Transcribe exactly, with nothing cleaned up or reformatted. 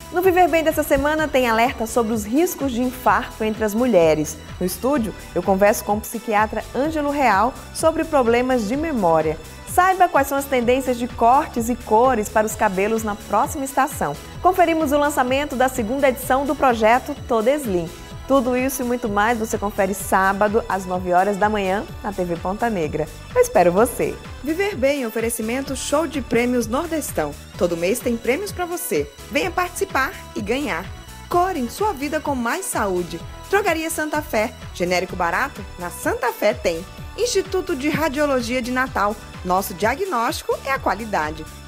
No Viver Bem dessa semana tem alerta sobre os riscos de infarto entre as mulheres. No estúdio, eu converso com o psiquiatra Ângelo Real sobre problemas de memória. Saiba quais são as tendências de cortes e cores para os cabelos na próxima estação. Conferimos o lançamento da segunda edição do projeto Toda Slim. Tudo isso e muito mais você confere sábado, às nove horas da manhã, na T V Ponta Negra. Eu espero você! Viver Bem, oferecimento show de prêmios Nordestão. Todo mês tem prêmios para você. Venha participar e ganhar. Corem sua vida com mais saúde. Drogaria Santa Fé. Genérico barato? Na Santa Fé tem. Instituto de Radiologia de Natal. Nosso diagnóstico é a qualidade.